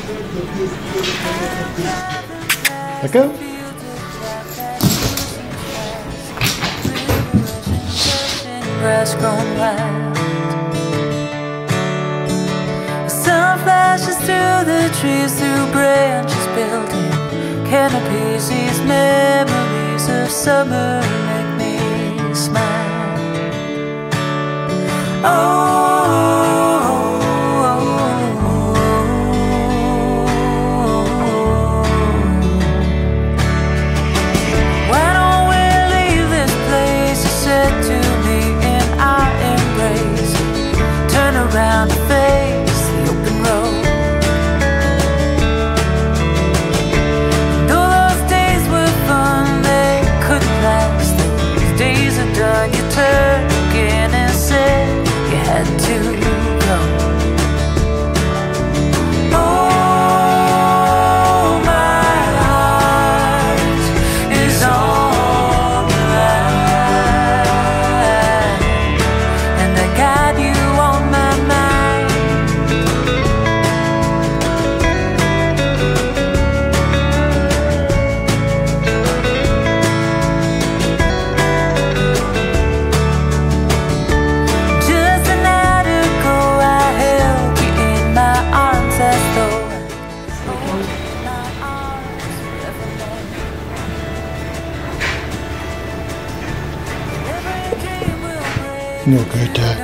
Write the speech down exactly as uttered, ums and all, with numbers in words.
Let go. Grass grown wild. The sun flashes through the trees, through branches building canopies. These memories of summer make me smile. Oh. Around to face the open road. Though those days were fun, they couldn't last. Those days are done. You turned again and said you had to go. Oh, my heart is on the line, and I got you on my No good, Dad.